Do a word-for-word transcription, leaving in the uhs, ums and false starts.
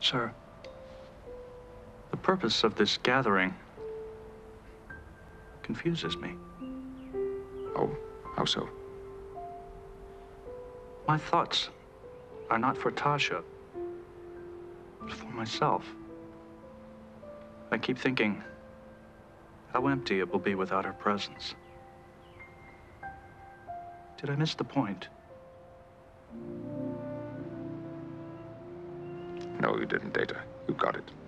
Sir, the purpose of this gathering confuses me. Oh, how so? My thoughts are not for Tasha, but for myself. I keep thinking how empty it will be without her presence. Did I miss the point? No, you didn't, Data. You got it.